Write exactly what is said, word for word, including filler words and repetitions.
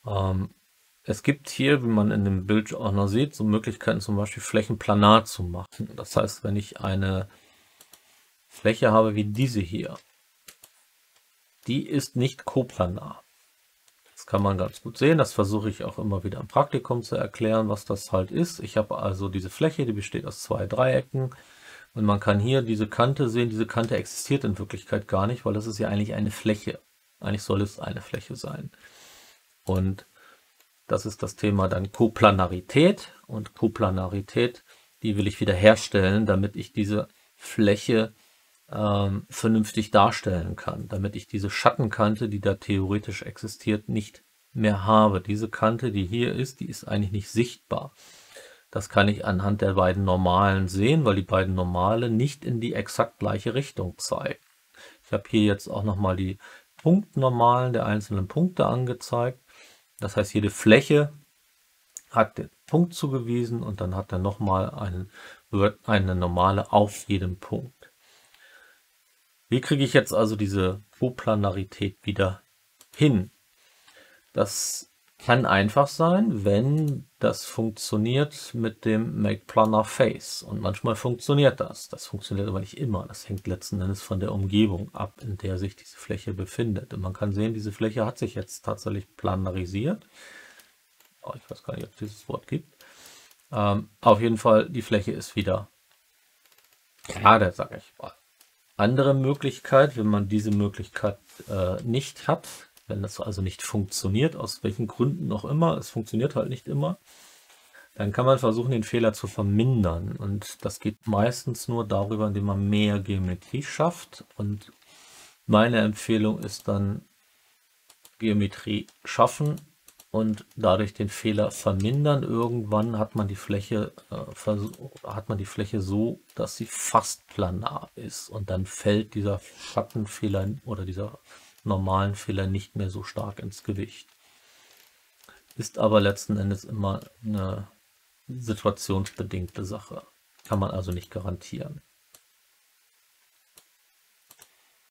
Ähm, es gibt hier, wie man in dem Bild auch noch sieht, so Möglichkeiten, zum Beispiel Flächen planar zu machen. Das heißt, wenn ich eine Fläche habe wie diese hier, die ist nicht koplanar. Das kann man ganz gut sehen. Das versuche ich auch immer wieder im Praktikum zu erklären, was das halt ist. Ich habe also diese Fläche, die besteht aus zwei Dreiecken. Und man kann hier diese Kante sehen. Diese Kante existiert in Wirklichkeit gar nicht, weil das ist ja eigentlich eine Fläche. Eigentlich soll es eine Fläche sein. Und das ist das Thema dann Koplanarität. Und Koplanarität, die will ich wieder herstellen, damit ich diese Fläche ähm, vernünftig darstellen kann, damit ich diese Schattenkante, die da theoretisch existiert, nicht mehr habe. Diese Kante, die hier ist, die ist eigentlich nicht sichtbar. Das kann ich anhand der beiden Normalen sehen, weil die beiden Normale nicht in die exakt gleiche Richtung zeigen. Ich habe hier jetzt auch nochmal die Punktnormalen der einzelnen Punkte angezeigt. Das heißt, jede Fläche hat den Punkt zugewiesen und dann hat er nochmal eine, eine Normale auf jedem Punkt. Wie kriege ich jetzt also diese Koplanarität wieder hin? Das kann einfach sein, wenn das funktioniert mit dem Make Planar Face. Und manchmal funktioniert das. Das funktioniert aber nicht immer. Das hängt letzten Endes von der Umgebung ab, in der sich diese Fläche befindet. Und man kann sehen, diese Fläche hat sich jetzt tatsächlich planarisiert. Oh, ich weiß gar nicht, ob es dieses Wort gibt. Ähm, auf jeden Fall, die Fläche ist wieder gerade, sage ich mal. Andere Möglichkeit, wenn man diese Möglichkeit äh, nicht hat, wenn das also nicht funktioniert, aus welchen Gründen auch immer, es funktioniert halt nicht immer, dann kann man versuchen, den Fehler zu vermindern. Und das geht meistens nur darüber, indem man mehr Geometrie schafft. Und meine Empfehlung ist dann, Geometrie schaffen und dadurch den Fehler vermindern. Irgendwann hat man die Fläche, äh, hat man die Fläche so, dass sie fast planar ist. Und dann fällt dieser Schattenfehler oder dieser normalen Fehler nicht mehr so stark ins Gewicht. Ist aber letzten Endes immer eine situationsbedingte Sache. Kann man also nicht garantieren.